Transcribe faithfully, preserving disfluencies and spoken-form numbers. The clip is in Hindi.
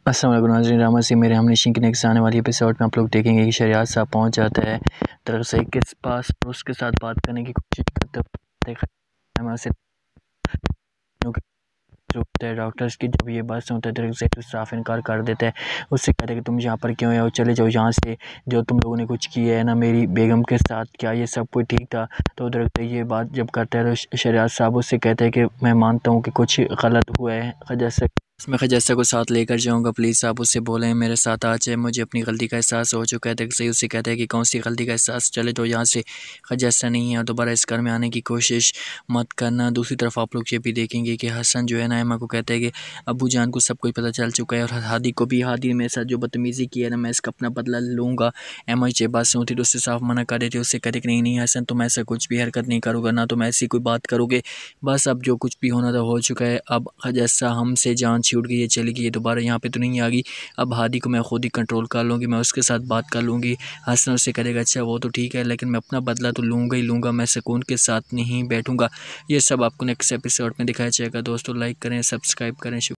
अस्सलाम वालेकुम नाज़रीन, रामा से मेरे हमने शिंक नेक्स्ट आने वाली एपिसोड में आप लोग देखेंगे कि शरियात साहब पहुंच जाता है तरक्से के पास और उसके साथ बात करने की कोशिश करते हैं। होता है डॉक्टर्स की जब ये बात सुनता है तो तो साफ इनकार कर देता है। उससे कहता है कि तुम यहाँ पर क्यों आओ, चले जाओ यहाँ से, जो तुम लोगों ने कुछ किया है ना मेरी बेगम के साथ, क्या ये सब कुछ ठीक था। तो उधर ये बात जब करता है तो शरियात साहब उससे कहते हैं कि मैं मानता हूँ कि कुछ गलत हुआ है, जैसे मैं खजस्सा को साथ लेकर जाऊँगा, प्लीज़ आप उससे बोलें मेरे साथ आ जाए, मुझे अपनी गलती का एहसास हो चुका है। तक सही उससे कहता है कि कौन सी गलती का एहसास, चले तो यहाँ से, खजस्सा नहीं है, दोबारा इस घर में आने की कोशिश मत करना। दूसरी तरफ आप लोग ये भी देखेंगे कि हसन जो है ना एमा को कहता है कि अबू जान को सब कुछ पता चल चुका है और हादी को भी, हादी ने मेरे साथ जो बदतमीज़ी की है ना मैं इसका अपना बदला लूँगा। एमा ये बात सुनती तो उससे साफ मना कर देती, उससे कहते कि नहीं नहीं हसन तुम ऐसा कुछ भी हरकत नहीं करोगे, ना तुम ऐसी कोई बात करोगे, बस अब जो कुछ भी होना था हो चुका है। अब खजस्सा हमसे जान छूट गई है, चली गई है, दोबारा यहाँ पे तो नहीं आ गई। अब हादी को मैं खुद ही कंट्रोल कर लूँगी, मैं उसके साथ बात कर लूँगी। हसन उससे करेगा अच्छा वो तो ठीक है, लेकिन मैं अपना बदला तो लूँगा ही लूँगा, मैं सुकून के साथ नहीं बैठूँगा। ये सब आपको नेक्स्ट एपिसोड में दिखाया जाएगा। दोस्तों लाइक करें, सब्सक्राइब करें।